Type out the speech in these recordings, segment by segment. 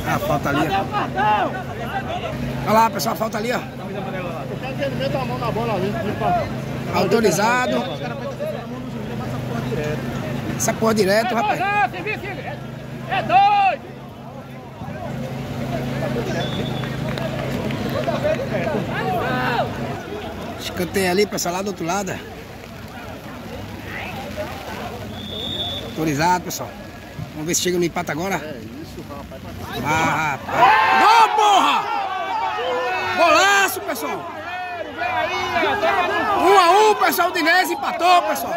Ah, falta ali. Olha lá, pessoal, a falta ali, ó. Autorizado. Essa porra direto, rapaz. É doido! Escanteio ali, pessoal, lá do outro lado. Autorizado, pessoal. Vamos ver se chega no empate agora. É isso, rapaz. Ah, rapaz. Gol, porra! Golaço, pessoal. 1 a 1, pessoal. O Udinese empatou, pessoal.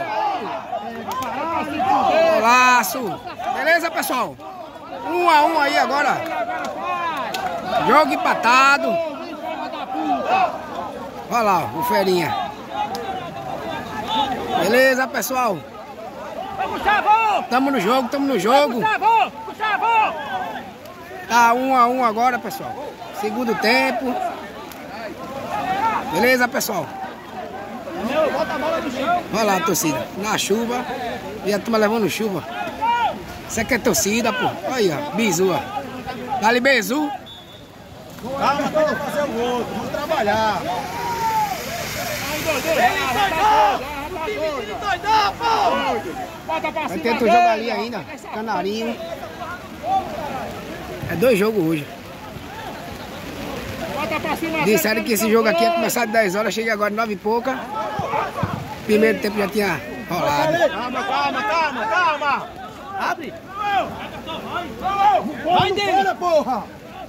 Golaço. Beleza, pessoal? 1 a 1 aí agora. Jogo empatado. Olha lá, o Ferinha. Beleza, pessoal? Tamo no jogo, tamo no jogo. Tá 1 a 1 agora, pessoal. Segundo tempo. Beleza, pessoal? Olha lá a torcida. Na chuva. E a turma levando chuva. Isso aqui é torcida, pô. Olha aí, ó. Bizu, ó. Dali, Bizu. Calma, vamos fazer o outro. Vamos trabalhar. Vai ter outro jogo ali ainda. Canarinho. É 2 jogos hoje. Disseram que esse jogo aqui ia começar às 10 horas. Cheguei agora 9 e pouca. Primeiro tempo já tinha rolado. Calma. Abre. Vai dentro, porra.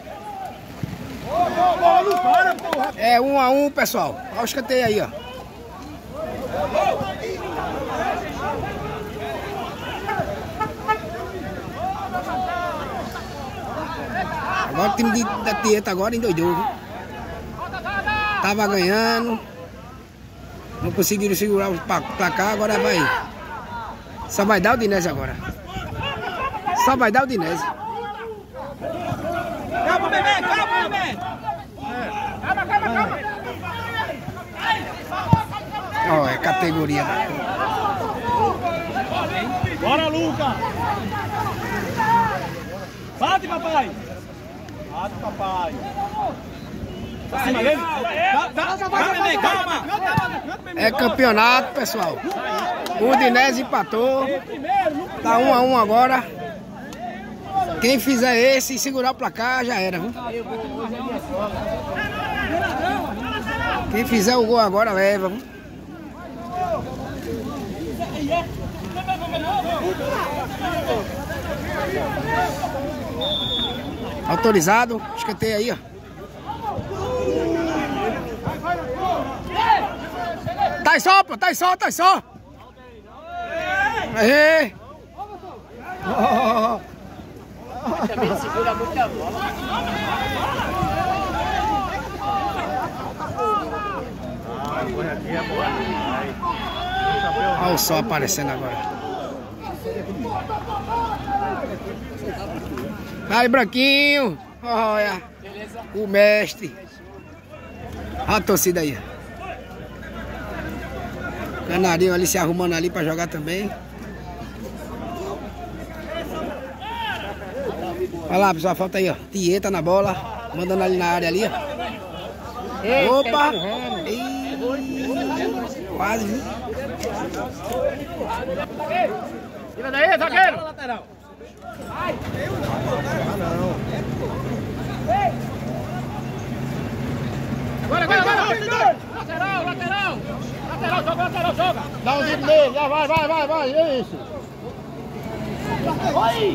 É 1 a 1, pessoal. Olha o escanteio aí, ó. Agora o time da Tieta agora endoidou, viu? Tava ganhando. Não conseguiram segurar o placar, agora vai. Só vai dar o Udinese agora. Só vai dar o Udinese. Calma, bebê! Calma! Ó, é categoria. Bora, Luca! Bate, papai! Pra cima dele! Calma! É campeonato, pessoal. O Udinese empatou. Tá 1 a 1 agora. Quem fizer esse e segurar o placar já era, viu? Quem fizer o gol agora leva, viu? Autorizado, escanteio aí, ó. Tá só. Aí. Também segura muito a bola. Olha o sol aparecendo agora. Vai, Branquinho. Olha. O mestre. Olha a torcida aí. Canarinho ali se arrumando ali pra jogar também. Olha lá, pessoal, falta aí, ó. Tieta na bola. Mandando ali na área ali, ó. Opa! Quase, viu? Tira daí, zagueiro! Agora! Lateral, joga! Dá um drible nele, vai, é isso. Vai!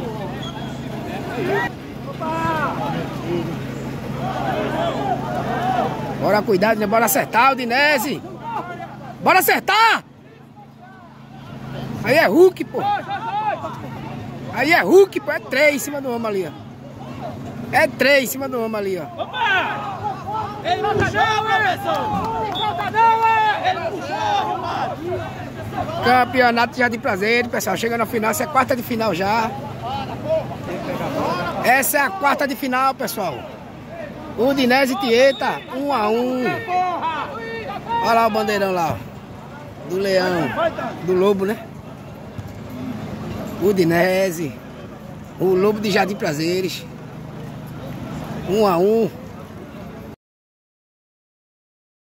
Bora cuidado, né? Bora acertar, Udinese! Bora acertar! Aí é Hulk, pô! Aí é Hulk, pô! É 3 em cima do homem ali, ó. É 3 em cima do homem ali, ó. Opa! Ele não puxou, Everson! Não falta não, ele puxou! Campeonato já de prazer, pessoal. Chega na final, essa é a quarta de final já. Essa é a quarta de final, pessoal. Udinese e Tieta, 1 a 1. Olha lá o bandeirão lá, ó. Do leão, do lobo, né? Udinese, o lobo de Jardim Prazeres. 1 a 1.